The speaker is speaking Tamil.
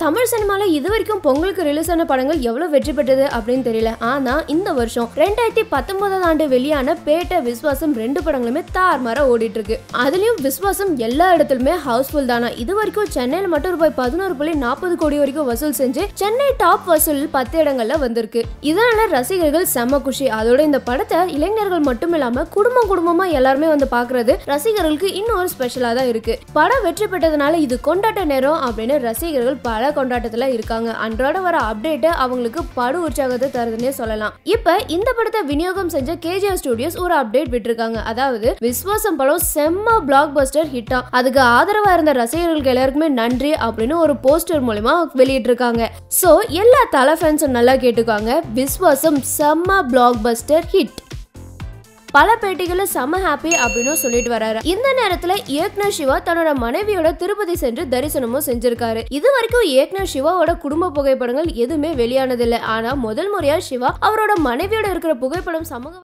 தமிழ் சினிமால இதுவரைக்கும் பொங்கலுக்கு ரிலீஸ் ஆன படங்கள் எவ்வளவு வெற்றி பெற்றது அப்படின்னு தெரியல. ஆனா இந்த வருஷம் 2019 ஆண்டு வெளியான பேட்ட, விஸ்வாசம் 2 படங்களுமே தார்மாரா ஓடிட்டு இருக்கு. அதுலயும் விஸ்வாசம் எல்லா இடத்துலயுமே ஹவுஸ்ஃபுல் தானா. இது வரைக்கும் சென்னையில மட்டும் ரூபாய் 11.40 கோடி வரைக்கும் வசூல் செஞ்சு சென்னை டாப் வசூல் 10 இடங்கள்ல வந்திருக்கு. இதனால ரசிகர்கள் செம்ம குஷி. அதோட இந்த படத்தை இளைஞர்கள் மட்டும் இல்லாம குடும்பமா எல்லாருமே வந்து பாக்குறது ரசிகர்களுக்கு இன்னொரு ஸ்பெஷலா தான் இருக்கு. படம் வெற்றி பெற்றதுனால இது கொண்டாட்ட நேரம் அப்படின்னு ரசிகர்கள் பல கொண்டாட்டத்துல இருக்காங்க. அன்றாட வர அப்டேட் அவங்களுக்கு படு உற்சாகத்தை தருதுன்னே சொல்லலாம். இப்ப இந்த படத்தை விநியோகம் செஞ்ச KGR ஸ்டுடியோஸ் ஒரு அப்டேட் விட்டுருக்காங்க. அதாவது விஸ்வாசம் படம் செம்ம பிளாக் பஸ்டர் ஹிட்டா, அதுக்கு ஆதரவா இருந்த ரசிகர்களுக்கு எல்லாருக்குமே நன்றி அப்படின்னு ஒரு போஸ்டர் மூலமா வெளியிட்டு இருக்காங்க. சோ எல்லா தல ஃபேன்ஸும் நல்லா கேட்டுக்காங்க, விஸ்வாசம் செம்ம பிளாக் பஸ்டர் ஹிட். பல பேட்டிகளை செம ஹாப்பி அப்படின்னு சொல்லிட்டு வராரு. இந்த நேரத்துல இயக்குனர் சிவா தன்னோட மனைவியோட திருப்பதி சென்று தரிசனமும் செஞ்சிருக்காரு. இது வரைக்கும் இயக்குனர் சிவாவோட குடும்ப புகைப்படங்கள் எதுவுமே வெளியானதில்லை. ஆனா முதல் முறையா சிவா அவரோட மனைவியோட இருக்கிற புகைப்படம் சமூக